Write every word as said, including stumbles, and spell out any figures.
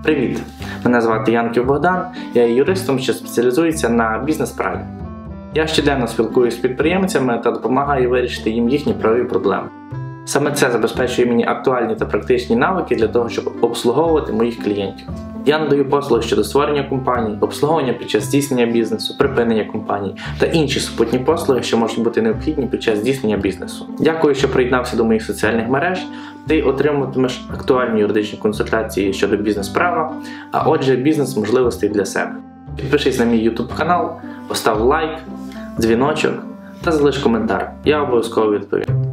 Привіт! Мене звати Янків Богдан, я є юристом, що спеціалізується на бізнес-праві. Я щоденно спілкуюся з підприємцями та допомагаю вирішити їм їхні правові проблеми. Саме це забезпечує мені актуальні та практичні навики для того, щоб обслуговувати моїх клієнтів. Я надаю послуги щодо створення компаній, обслуговування під час здійснення бізнесу, припинення компаній та інші супутні послуги, що можуть бути необхідні під час здійснення бізнесу. Дякую, що приєднався до моїх соціальних мереж. Ти отримуватимеш актуальні юридичні консультації щодо бізнес-права, а отже бізнес-можливостей для себе. Підпишись на мій YouTube канал, постав лайк, дзвіночок та залиш коментар. Я обов'язково відповім.